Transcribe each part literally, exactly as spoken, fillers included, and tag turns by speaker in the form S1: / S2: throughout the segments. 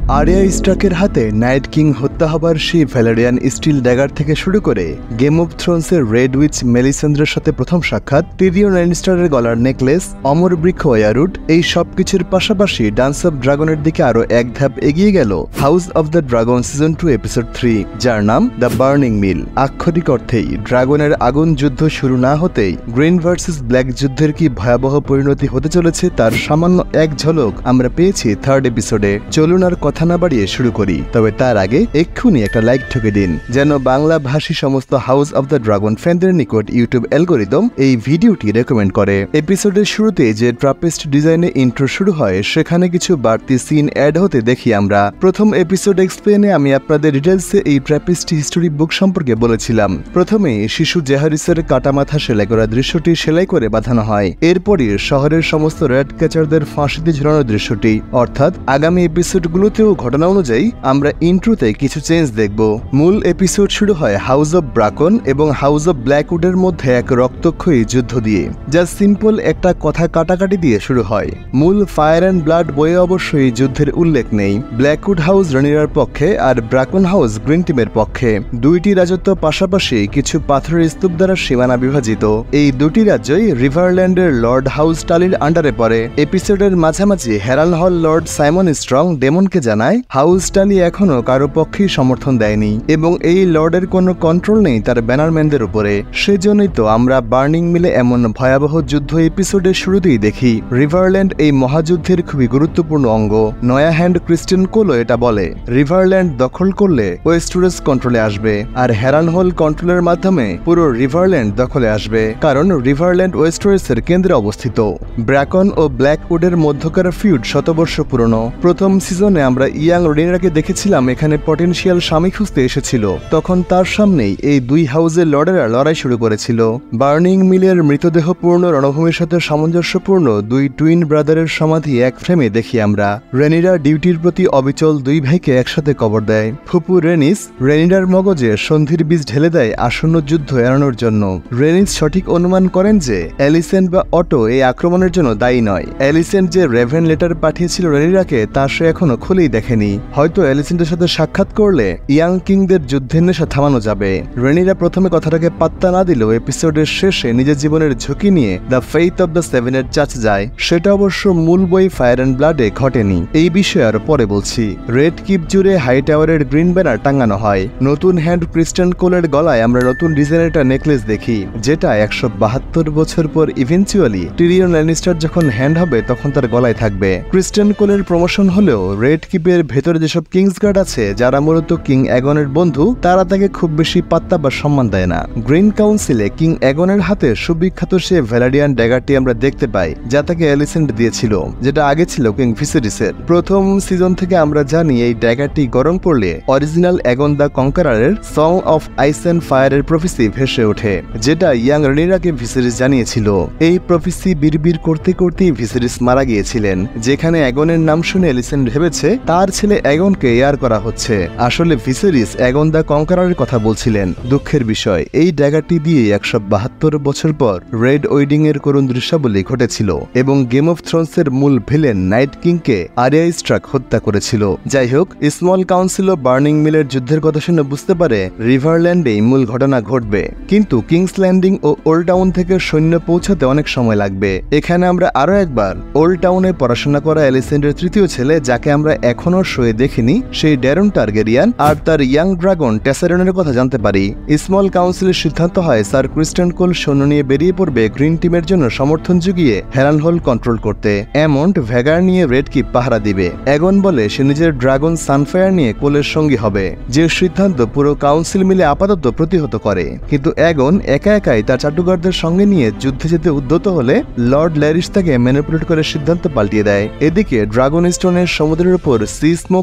S1: Area স্টার্কের হাতে night king হত্যা হবার সেই ভ্যালেরিয়ান স্টিল ড্যাগার থেকে শুরু করে গেম অফ থ্রোনসের রেড উইচ মেলিসেন্দ্রের সাথে প্রথম সাক্ষাৎ, টিরিয়ন ল্যানিস্টারের গলার নেকলেস, অমর বৃক্ষ ওয়ারুট, এই সবকিছুর পাশাপাশি ডান্স অফ ড্রাগনের দিকে আরো এক ধাপ এগিয়ে গেল house of the dragon season two episode three, যার নাম দ্য বার্নিং মিল। আক্ষরিক অর্থেই ড্রাগনের আগুন যুদ্ধ শুরু না হতেই গ্রিন ভার্সেস ব্ল্যাক যুদ্ধের কি ভয়াবহ পরিণতি হতে চলেছে তার সামান্য এক ঝলক আমরা পেয়েছি থার্ড এপিসোডে। চলুন আর কথা না বাড়িয়ে শুরু করি, তবে তার আগে এক্ষুনি একটা লাইক ঠুকে দিন যেন বাংলা ভাষী সমস্ত হাউস অব দ্য ড্রাগন ফ্যানদের নিকট ইউটিউব অ্যালগোরিদম এই ভিডিওটি রেকমেন্ড করে। এপিসোডের শুরুতে যে ট্রাপিস্ট ডিজাইনে ইন্ট্রো শুরু হয় সেখানে কিছু বাড়তি সিন অ্যাড হতে দেখি আমরা। প্রথম এপিসোড এক্সপ্লেনে আমি আপনাদের ডিটেলসে এই ট্রাপিস্ট হিস্টোরি বুক সম্পর্কে বলেছিলাম। প্রথমে শিশু জেহারিসের কাটা মাথা সেলাই করা দৃশ্যটি সেলাই করে বাঁধানো হয়, এরপরই শহরের সমস্ত রেড ক্যাচারদের ফাঁসিতে ঝুলানোর দৃশ্যটি, অর্থাৎ আগামী এপিসোডগুলোতেও ঘটনা অনুযায়ী আমরা ইন্ট্রোতে কিছু চেঞ্জ দেখব। মূল এপিসোড শুরু হয় হাউস অব ব্রাকন এবং হাউস অব ব্ল্যাকউডের মধ্যে এক রক্তক্ষয়ী যুদ্ধ দিয়ে, যা সিম্পল একটা কথা কাটাকাটি দিয়ে শুরু হয়। মূল ফায়ার অ্যান্ড ব্লাড বইয়ে অবশ্যই যুদ্ধের উল্লেখ নেই। ব্ল্যাকউড হাউস রনিরার পক্ষে আর ব্রাকন হাউস গ্রিন টিমের পক্ষে। দুইটি রাজত্ব পাশাপাশি কিছু পাথরের স্তূপ দ্বারা সীমানা বিভাজিত। এই দুটি রাজ্যই রিভারল্যান্ডের লর্ড হাউস টালির আন্ডারে পড়ে। এপিসোডের মাঝামাঝি হেরাল হল লর্ড সাইমন স্ট্রং ডেমনকে জানায় হাউস টালি এখনো কারো পক্ষেই সমর্থন দেয়নি এবং এই লর্ডের কোনো কন্ট্রোল নেই তার ব্যানারম্যানদের উপরে। সেজন্যই তো আমরা বার্নিং মিলে এমন ভয়াবহ যুদ্ধ এপিসোডের শুরুতেই দেখি। রিভারল্যান্ড এই মহাযুদ্ধের খুবই গুরুত্বপূর্ণ অঙ্গ। নয়া হ্যান্ড ক্রিস্টিয়ান কোলো এটা বলে রিভারল্যান্ড দখল করলে ওয়েস্টেরোস কন্ট্রোলে আসবে আর হেরান হল কন্ট্রোলের মাধ্যমে পুরো রিভারল্যান্ড দখলে আসবে, কারণ রিভারল্যান্ড ওয়েস্টেরোসের কেন্দ্রে অবস্থিত। ব্রাকন ও ব্ল্যাকউডের মধ্যকার ফিউড শতবর্ষ পুরনো। প্রথম সিজনে আমরা ইয়াং রেনিরাকে দেখেছিলাম এখানে পটেনশিয়াল স্বামী খুঁজতে এসেছিল, তখন তার সামনেই এই দুই হাউসের লর্ডেরা লড়াই শুরু করেছিল। বার্নিং মিলের মৃতদেহপূর্ণ রণভূমির সাথে সামঞ্জস্যপূর্ণ দুই টুইন ব্রাদারের সমাধি এক ফ্রেমে দেখি আমরা। রেনিরা ডিউটির প্রতি অবিচল দুই ভাইকে একসাথে কবর দেয়। ফুপু রেনিস রেনিরার মগজে সন্ধির বীজ ঢেলে দেয় আসন্ন যুদ্ধ এড়ানোর জন্য। রেনিস সঠিক অনুমান করেন যে অ্যালিসেন্ট বা অটো এই আক্রমণের জন্য দায়ী নয়। অ্যালিসেন্ট যে রেভেন লেটার পাঠিয়েছিল রেনিরাকে তা সে এখনো খুলেই দেখেনি। হয়তো অ্যালিসেন্টের সাথে সাক্ষাৎ করলে ইয়াং কিংদের যুদ্ধের নেশা থামানো যাবে। রেনিরা প্রথমে কথাটাকে পাত্তা না দিলেও এপিসোডের শেষে নিজের জীবনের ঝুঁকি নিয়ে দ্য ফেইথ অব দ্য সেভেনের চাচ যায়। সেটা অবশ্য মূল বই ফায়ার অ্যান্ড ব্লাডে ঘটেনি। এই বিষয়ে আরো পরে বলছি। রেড কিপ জুড়ে হাই টাওয়ারের গ্রিন ব্যানার টাঙানো হয়। নতুন হ্যান্ড ক্রিস্টিয়ান কোলের গলায় আমরা নতুন ডিজাইনের একটা নেকলেস দেখি, যেটা একশো বাহাত্তর বছর পর ইভেন্চুয়ালি টিরিয়ন ল্যানিস্টার যখন হ্যান্ড হবে তখন তার গলায় থাকবে। ক্রিস্টিয়ান কোলের প্রমোশন হলেও রেড কিপের ভেতরে যেসব কিংস গার্ড আছে যারা মূলত কিং অ্যাগনের বন্ধু, তারা তাকে খুব বেশি পাত্তা বা সম্মান দেয় না। গ্রিন কাউন্সিলে কিং অ্যাগনের হাতে সুবিখ্যাত সে ভ্যালাডিয়ান ড্যাগারটি আমরা দেখতে পাই, যা তাকে অ্যালিসেন্ট দিয়েছিল, যেটা আগে ছিল কিং ভিসেরিসের। প্রথম সিজন থেকে আমরা জানি এই ড্যাগারটি গরম পড়লে অরিজিনাল অ্যাগন দ্য কনকারারের সং অফ আইস অ্যান্ড ফায়ারের প্রফেসি ভেসে ওঠে, যেটা ইয়াং রেনিরাকে ভিসেরিস জানিয়েছিল। এই প্রফেসি বিড়বিড় করতে করতেই ভিসেরিস মারা গিয়েছিলেন, যেখানে অ্যাগনের নাম শুনে অ্যালিসেন্ট ভেবেছে তার ছেলে অ্যাগনকে এয়ার করা হচ্ছে। আসলে ভিসেরিস অ্যাগন দ্য কনকারারের কথা বলছিলেন। দুঃখের বিষয়, এই ড্যাগারটি দিয়ে একশো বাহাত্তর বছর পর রেড ওয়েডিং এর করুণ দৃশ্যাবলী ঘটেছিল এবং গেম অফ থ্রোনসের মূল ভিলেন নাইট কিংকে আরিয়া স্টার্ক হত্যা করেছিল। যাই হোক, স্মল কাউন্সিল ও বার্নিং মিলের যুদ্ধের কথা শুনে বুঝতে পারে রিভারল্যান্ডেই মূল ঘটনা ঘটবে, কিন্তু কিংস ল্যান্ডিং ও ওল্ড টাউন থেকে সৈন্য পৌঁছাতে অনেক সময় লাগবে। এখানে আমরা আরো একবার ওল্ড টাউনে পড়াশোনা করা অ্যালিসেন্টের তৃতীয় ছেলে, যাকে আমরা এখনো শোয়ে দেখিনি, সেই ড্যারন টার্গেরিয়ান আর তার ইয়াং ড্রাগন টেসারনের কথা জানতে পারি। স্মল কাউন্সিলের সিদ্ধান্ত হয় স্যার ক্রিস্টিয়ান কোল সৈন্য নিয়ে বেরিয়ে পড়বে গ্রিন টিমের জন্য সমর্থন জুগিয়ে হেরান হল কন্ট্রোল করতে। অ্যামন্ট ভ্যাগার নিয়ে রেড কিপ পাহারা দিবে। অ্যাগন বলে সে নিজের ড্রাগন সানফায়ার নিয়ে কোলের সঙ্গী হবে, যে সিদ্ধান্ত পুরো কাউন্সিল মিলে আপাতত প্রতিহত করে। কিন্তু অ্যাগন একা একাই তার চাটুকারদের সঙ্গে নিয়ে যুদ্ধে যেতে উদ্যত হলে লর্ড ল্যারিস তাকে ম্যানিপুলেট করে সিদ্ধান্ত পাল্টিয়ে দেয়। এদিকে ড্রাগন স্টোনের সমুদ্রের উপর সি স্মোককে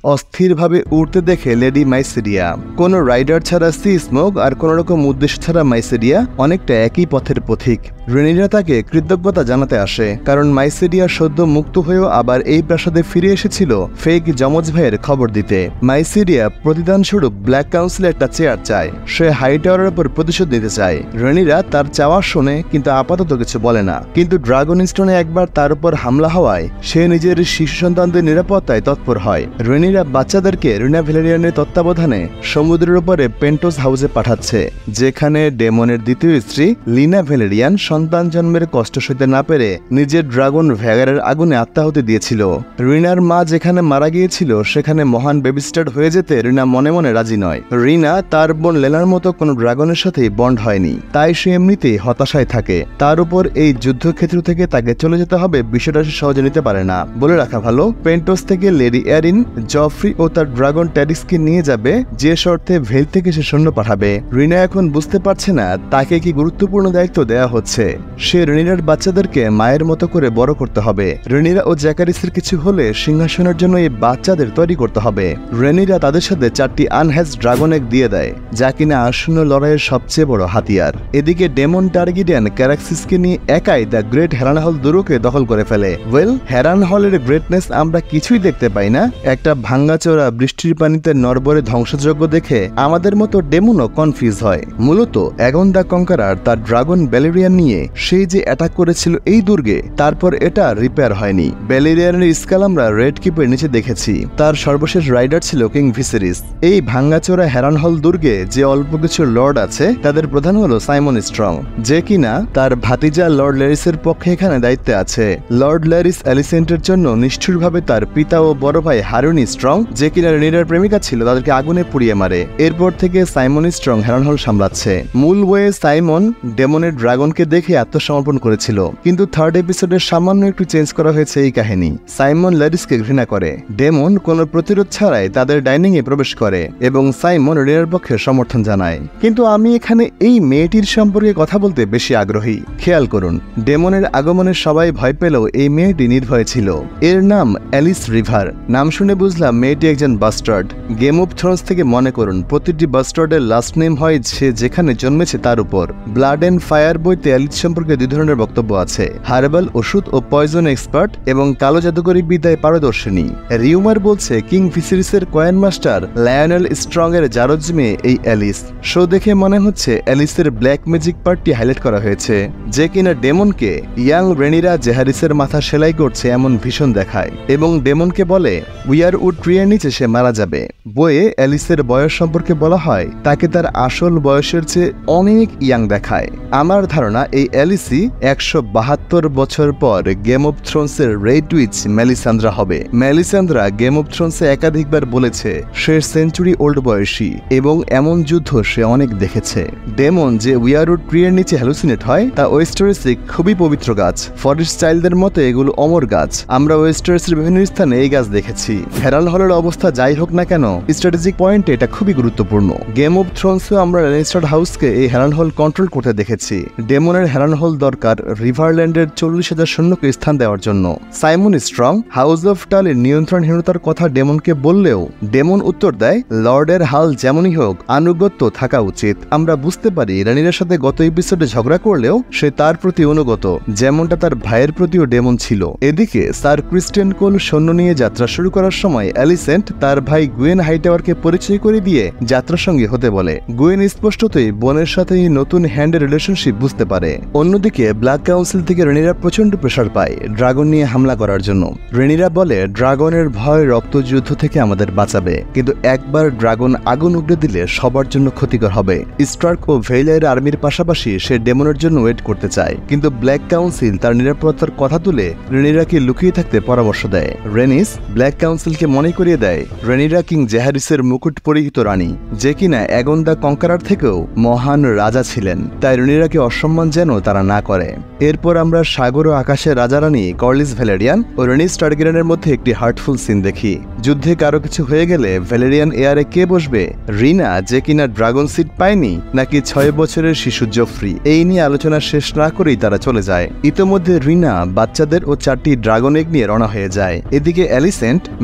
S1: অস্থিরভাবে উড়তে দেখে লেডি মাইসেরিয়া। কোনো রাইডার ছাড়া সি স্মোক আর কোনো রকম উদ্দেশ্য ছাড়া মাইসেরিয়া অনেকটা একই পথের পথিক। রেনিরা তাকে কৃতজ্ঞতা জানাতে আসে, কারণ মাইসেরিয়া সদ্য মুক্ত হয়েও আবার এই প্রাসাদে ফিরে এসেছিল ফেক যমজ ভাইয়ের খবর দিতে। মাইসেরিয়া প্রতিদান স্বরূপ ব্ল্যাক কাউন্সিলে একটা চেয়ার চায়। সে হাই টাওয়ারের উপর প্রতিশোধ দিতে চায়। রেনিরা তার চাওয়া শোনে, কিন্তু আপাতত কিছু বলে না। কিন্তু ড্রাগন স্টোনে একবার তার উপর হামলা হওয়ায় সে নিজের শিশু সন্তানদের নিরাপত্তায় তৎপর হয়। রেনিরা বাচ্চাদেরকে রিনা ভ্যালেরিয়ানের তত্ত্বাবধানে সমুদ্রের উপরে পেন্টোস হাউসে পাঠাচ্ছে, যেখানে ডেমনের দ্বিতীয় স্ত্রী লিনা ভ্যালেরিয়ান সন্তান জন্মের কষ্ট সইতে না পেরে নিজের ড্রাগন ভ্যাগারের আগুনে আত্মাহুতি দিয়েছিল। রিনার মা যেখানে মারা গিয়েছিল সেখানে মহান বেবিস্টার হয়ে যেতে রিনা মনে মনে রাজি নয়। রিনা তার বোন লেনার মতো কোনো ড্রাগনের সাথেই বন্ড হয়নি, তাই সে এমনিতেই হতাশায় থাকে। তার উপর এই যুদ্ধক্ষেত্র থেকে তাকে চলে যেতে হবে বিষয়টা সে সহজে নিতে পারে না। বলে রাখা ভালো, পেন্টোস থেকে লেডি এরিন জফ্রি ও তার ড্রাগন ট্যাডিক্সকে নিয়ে যাবে, যে শর্তে ভেল থেকে সে সৈন্য পাঠাবে। রিনা এখন বুঝতে পারছে না তাকে কি গুরুত্বপূর্ণ দায়িত্ব দেয়া হচ্ছে। সে রেনিরার বাচ্চাদেরকে মায়ের মতো করে বড় করতে হবে। রেনিরা ও জ্যাকারিসের কিছু হলে সিংহাসনের জন্য এই বাচ্চাদের তৈরি করতে হবে। রেনিরা তাদের সাথে চারটি আনহ্যাজ ড্রাগন এগ দিয়ে দেয়, যা কিনা আসন্ন লড়াইয়ের সবচেয়ে বড় হাতিয়ার। এদিকে ডেমন টার্গিডিয়ান ক্যারাক্সিসকে নিয়ে একাই দ্য গ্রেট হেরানহল দুর্গকে দখল করে ফেলে। ওয়েল, হেরানহলের গ্রেটনেস আমরা কিছুই দেখতে পাই না। একটা ভাঙ্গাচোরা বৃষ্টির পানিতে নরবরে ধ্বংসযজ্ঞ দেখে আমাদের মতো ডেমনও কনফিউজ হয়। মূলত অ্যাগন দ্য কনকারার তার ড্রাগন ব্যালেরিয়ান নিয়ে সেই যে অ্যাটাক করেছিল এই দুর্গে, তারপর এটা রিপেয়ার হয়নি। ব্যালেরিয়ানের স্কাল আমরা রেড কিপের নিচে দেখেছি। তার সর্বশেষ রাইডার ছিল কিং ভিসেরিস। এই ভাঙ্গাচোরা হেরানহল দুর্গে যে অল্প কিছু লর্ড আছে তাদের প্রধান হলো সাইমন স্ট্রং, যে কিনা তার ভাতিজা লর্ড ল্যারিসের পক্ষে এখানে দায়িত্বে আছে। লর্ড ল্যারিস অ্যালিসেন্টের জন্য নিষ্ঠুরভাবে তার পিতা ও বড় ভাই হারুনি স্ট্রং, যে কিনা রেনিরার প্রেমিকা ছিল, তাদেরকে আগুনে পুড়িয়ে মারে। এরপর থেকে সাইমন স্ট্রং হেরানহল সামলাচ্ছে। মূল বইয়ে সাইমন ডেমনের ড্রাগনকে দেখে আত্মসমর্পণ করেছিল, কিন্তু থার্ড এপিসোডে সামান্য একটু চেঞ্জ করা হয়েছে এই কাহিনী। সাইমন ল্যারিসকে ঘৃণা করে। ডেমন কোনো প্রতিরোধ ছাড়াই তাদের ডাইনিং এ প্রবেশ করে এবং সাইমন রেনিরার পক্ষে সমর্থন জানায়। কিন্তু আমি এখানে এই মেয়েটির সম্পর্কে কথা বলতে বেশি আগ্রহী। খেয়াল করুন, ডেমনের আগমনে সবাই ভয় পেলেও এই মেয়েটি নির্ভয় ছিল। এর নাম অ্যালিস রিভার। নাম শুনে বুঝলাম মেয়েটি একজন বাস্টার্ড। গেম অফ থ্রোনস থেকে মনে করুন, প্রতিটি বাস্টার্ডের লাস্ট নেম হয় সে যেখানে জন্মেছে তার উপর। ব্লাড এন্ড ফায়ার বইতে অ্যালিস সম্পর্কে দুই ধরনের বক্তব্য আছে: হার্বাল ওষুধ ও পয়জন এক্সপার্ট এবং কালো জাদুকরী বিদ্যায় পারদর্শিনী। রিউমার বলছে কিং ভিসেরিসের কয়েন মাস্টার লায়নেল স্ট্রং এর জারজ মেয়ে এই অ্যালিস। শো দেখে মনে হচ্ছে অ্যালিসের ব্ল্যাক ম্যাজিক পার্টটি হাইলাইট করা হয়েছে, যে কিনা ডেমনকে ইয়াং রেনিরা জেহারিসের মাথা সেলাই করছে এমন ভীষণ দেখায় এবং ডেমনকে বলে উইয়ার উড ট্রিয়ের নিচে সে মারা যাবে। বইয়ে অ্যালিসের বয়স সম্পর্কে বলা হয় তাকে তার আসল বয়সের চেয়ে অনেক ইয়াং দেখায়। আমার ধারণা এই অ্যালিসি একশো বাহাত্তর বছর পর গেম অফ থ্রোনসের রেড উইচ মেলিসান্দ্রা হবে। মেলিসান্দ্রা গেম অফ থ্রোনসে একাধিকবার বলেছে সে সেঞ্চুরি ওল্ড বয়সী এবং এমন যুদ্ধ সে অনেক দেখেছে। ডেমন যে উইয়ারউড ট্রিয়ের নিচে হ্যালুসিনেট হয় তা ওয়েস্টারেসে খুবই পবিত্র গাছ। ফরেস্ট চাইল্ডদের মতো এগুলো অমর গাছ। আমরা ওয়েস্টারেসের বিভিন্ন স্থানে এই গাছ দেখেছি। হেরানহলের অবস্থা যাই হোক না কেন, স্ট্র্যাটেজিক পয়েন্টে এটা খুবই গুরুত্বপূর্ণ। গেম অফ থ্রোনসেও আমরা ল্যানিস্টার হাউসকে এই হেরানহল কন্ট্রোল করতে দেখেছি। ডেমনের হেরানহল দরকার রিভারল্যান্ডের চল্লিশ হাজার সৈন্যকে স্থান দেওয়ার জন্য। সাইমন স্ট্রং হাউস অফ টালের নিয়ন্ত্রণহীনতার কথা ডেমনকে বললেও ডেমন উত্তর দেয় লর্ডের হাল যেমনই হোক আনুগত্য থাকা উচিত। আমরা বুঝতে পারি রানির সাথে গত এপিসোডে ঝগড়া করলেও সে তার প্রতি অনুগত, যেমনটা তার ভাইয়ের প্রতিও ডেমন ছিল। এদিকে স্যার ক্রিস্টেন কোল সৈন্য নিয়ে যাত্রা শুরু করার সময় অ্যালিসেন্ট তার ভাই গুয়েন হাইটাওয়ারকে পরিচয় করে দিয়ে যাত্রার সঙ্গে হতে বলে। গুয়েন স্পষ্টতই বোনের সাথে এই নতুন হ্যান্ডের রিলেশনশিপ বুঝতে পারে। অন্যদিকে ব্ল্যাক কাউন্সিল থেকে রেনিরা প্রচন্ড প্রেশার পায় ড্রাগন নিয়ে হামলা করার জন্য। রেনিরা বলে ড্রাগনের ভয় রক্তযুদ্ধ থেকে আমাদের বাঁচাবে, কিন্তু একবার ড্রাগন আগুন উগড়ে দিলে সবার জন্য ক্ষতিকর হবে। স্টার্ক ও ভেইলারের আর্মির পাশাপাশি সে ডেমনের জন্য ওয়েট করতে চায়, কিন্তু ব্ল্যাক কাউন্সিল তার নিরাপত্তার কথা তুলে রেনিরাকে লুকিয়ে থাকতে পরামর্শ দেয়। রেনিস ব্ল্যাক কাউন্সিলকে মনে করিয়ে দেয় রেনিরা কিং জেহারিসের মুকুট পরিহিত রানী, যে কিনা অ্যাগন দ্য কঙ্কারার থেকেও মহান রাজা ছিলেন। তাই রেনিরাকে অসম্মান যেন তারা না করে। এরপর আমরা সাগর ও আকাশের রাজা রানী কর্লিস ভ্যালেরিয়ান ও রেনিস টার্গেরিয়ানের মধ্যে একটি হার্টফুল সিন দেখি। যুদ্ধে কারো কিছু হয়ে গেলে ভ্যালেরিয়ান এয়ারে কে বসবে? রিনা, যে কিনা ড্রাগন সিট পায়নি, নাকি ছয় বছরের শিশু জফ্রি? এই নিয়ে আলোচনা শেষ না করেই তারা চলে যায়। ইতোমধ্যে রিনা বাচ্চাদের ও চারটি ড্রাগন এগ নিয়ে রওনা হয়ে যায়। এদিকে অ্যালিসেন্ট মেয়ে হেলেনা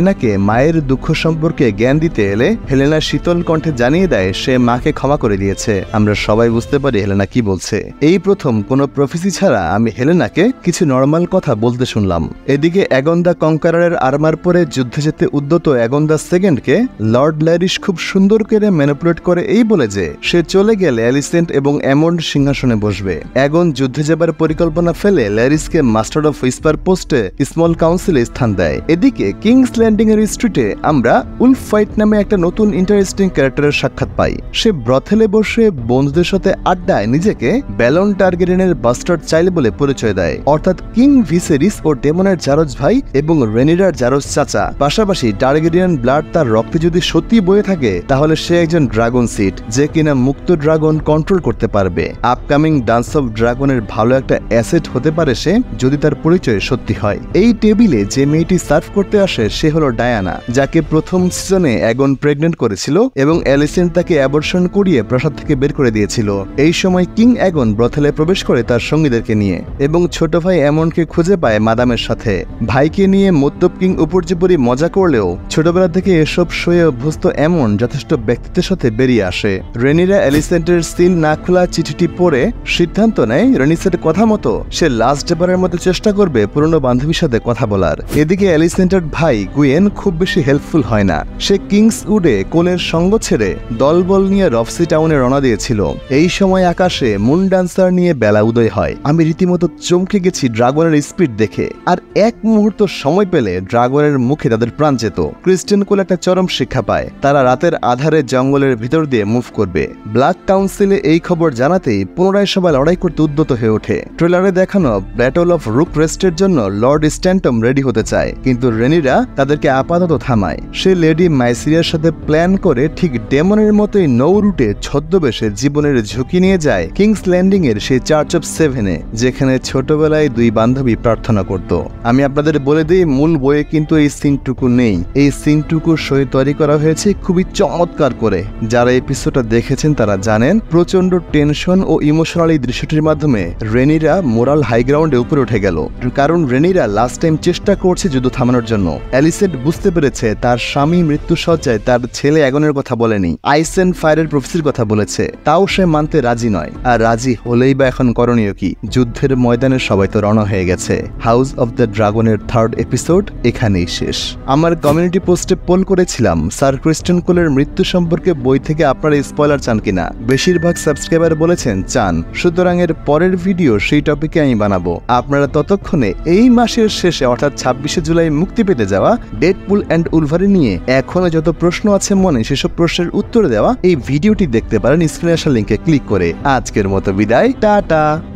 S1: হেলেনাকে মায়ের দুঃখ সম্পর্কে জ্ঞান দিতে এলে হেলেনা শীতল কণ্ঠে জানিয়ে দেয় সে মাকে ক্ষমা করে দিয়েছে। আমরা সবাই বুঝতে পারি হেলেনা কি বলছে। এই প্রথম কোনো প্রফেসি ছাড়া আমি হেলেনাকে কিছু নর্মাল কথা বলতে শুনলাম। এদিকে অ্যাগন দ্য কনকারারের আর্মার পরে যুদ্ধে যেতে উদ্যত অ্যাগন দ্য সেকেন্ডকে লর্ড ল্যারিশ খুব সুন্দর করে ম্যানিপুলেট করে এই বলে যে সে চলে গেলে অ্যালিসেন্ট এবং অ্যামন্ড সিংহাসনে বসবে। অ্যাগন যুদ্ধে যাবার পরিকল্পনা ফেলে ল্যারিসকে মাস্টার অফ হুইস্পার পোস্টে স্মল কাউন্সিলে স্থান দেয়। এদিকে কিংস ল্যান্ডিং এর স্ট্রিটে আমরা উলফ ফাইট নামে একটা নতুন ইন্টারেস্টিং ক্যারেক্টারের সাক্ষাৎ পাই। সে ব্রথেলে বসে বন্ধুদের সাথে আড্ডায় নিজেকে ব্যালন টার্গেরিয়ানের বাস্টার্ড চাইল্ড বলে পরিচয় দেয়, অর্থাৎ কিং ভিসেরিস ও ডেমনের জারজ ভাই এবং রেনিরার জারজ চাচা। পাশাপাশি টার্গেরিয়ান ব্লাড তার রক্তে যদি সত্যি বয়ে থাকে তাহলে সে একজন ড্রাগন সিট যে কিনা মুক্ত ড্রাগন কন্ট্রোল করতে পারবে। আপকামিং ডান্স অফ ড্রাগনের ভালো একটা অ্যাসেট হতে পারে সে, যদি তার পরিচয় সত্যি হয়। এই টেবিলে যে মেয়েটি সার্ভ করতে আসে সে হলো ডায়ানা, যাকে প্রথম সিজনে অ্যাগন প্রেগনেন্ট করেছিল এবং অ্যালিসেন্ট তাকে অ্যাবর্শন করিয়ে প্রাসাদ থেকে বের করে দিয়েছিল। এই সময় কিং অ্যাগন ব্রথেলে প্রবেশ করে তার সঙ্গীদেরকে নিয়ে এবং ছোট ভাই অ্যামনকে খুঁজে পায় মাদামের সাথে। ভাইকে নিয়ে মদ্যপ কিং উপর্যুপরি মজা করলেও ছোটবেলা থেকে এসব শোয়ে অভ্যস্ত অ্যামন যথেষ্ট ব্যক্তিত্বের সাথে বেরিয়ে আসে। রেনিরা অ্যালিসেন্টের সিল না খোলা চিঠিটি পড়ে সিদ্ধান্ত নেয় রেনিসের কথা মতো সে লাস্ট এবারের মতো চেষ্টা করবে পুরনো বান্ধবীর সাথে কথা বলার। এদিকে অ্যালিসেন্টের ভাই গুয়েন খুব বেশি হেল্পফুল হয় না। সে কিংস উডে কোলের সঙ্গ ছেড়ে দলবল নিয়ে রফসি টাউনে রওনা দিয়েছিল। এই সময় আকাশে মুন ডান্সার নিয়ে বেলা উদয় হয়। আমি রীতিমতো চমকে গেছি ড্রাগনের স্পিড দেখে, আর এক মুহূর্ত সময় পেলে ড্রাগনের মুখে তাদের প্রাণ যেত। ক্রিস্টেন কোল একটা চরম শিক্ষা পায়, তারা রাতের আধারে জঙ্গলের ভিতর দিয়ে মুভ করবে। ব্ল্যাক কাউন্সিলে এই খবর জানাতেই পুনরায় সবাই লড়াই করতে উদ্যত হয়ে ওঠে। ট্রেলারে দেখানো ব্যাটল অফ রুক রেস্টের জন্য লর্ড স্ট্যান্টম রেডি হতে চায়, কিন্তু রেনিরা তাদেরকে আপাতত থামায়। সে লেডি মাইসিরিয়ার সাথে প্ল্যান করে ঠিক ডেমনের মতোই নৌ রুটে ছদ্মবেশে জীবনের ঝুঁকি নিয়ে যায় কিংস ল্যান্ডিং এর সেই চার্চ অফ সেভেনে, যেখানে ছোটবেলায় দুই বান্ধবী প্রার্থনা করত। আমি আপনাদের বলে দিই, মূল বইয়ে কিন্তু এই সিনটুকু নেই। এই সিনটুকু সই তৈরি করা হয়েছে খুবই চমৎকার করে। যারা এপিসোডটা দেখেছেন তারা জানেন প্রচন্ড টেনশন ও ইমোশনাল এই দৃশ্যটির মাধ্যমে রেনিরা মোরাল হাইগ্রাউন্ডে উপরে উঠে গেল, কারণ রেনিরা লাস্ট টাইম চেষ্টা করছে যুদ্ধ থামানোর জন্য। অ্যালিসেন্ট বুঝতে পেরেছে তার স্বামী মৃত্যু সজ্জায় তার ছেলে অ্যাগনের কথা বলেনি, আইস এন্ড ফায়ারের প্রফেসির কথা বলেছে, তাও সে মানতে রাজি নয়। আর রাজি হলেই বা এখন করণীয় কি? যুদ্ধের ময়দানে সবাই তো রওনা হয়ে গেছে। হাউস অফ দ্য ড্রাগনের থার্ড এপিসোড এখানেই শেষ। আমার কমিউনিটি পোস্টে পোল করেছিলাম স্যার ক্রিস্টেন কোলের মৃত্যু সম্পর্কে বই থেকে আপনারা স্পয়লার চান কিনা। বেশিরভাগ সাবস্ক্রাইবার বলেছেন চান, সুতরাং এর পরের ভিডিও সেই টপিকে আমি বানাবো। আপনারা ততক্ষণে এই মাসের শেষে অর্থাৎ ছাব্বিশে জুলাই মুক্তি পেতে যাওয়া ডেডপুল অ্যান্ড উলভারিন নিয়ে এখনো যত প্রশ্ন আছে মনে সেসব প্রশ্নের উত্তর দেওয়া এই ভিডিওটি দেখতে পারেন স্ক্রিনে আসা লিঙ্কে ক্লিক করে। আজকের মতো বিদায়, টাটা।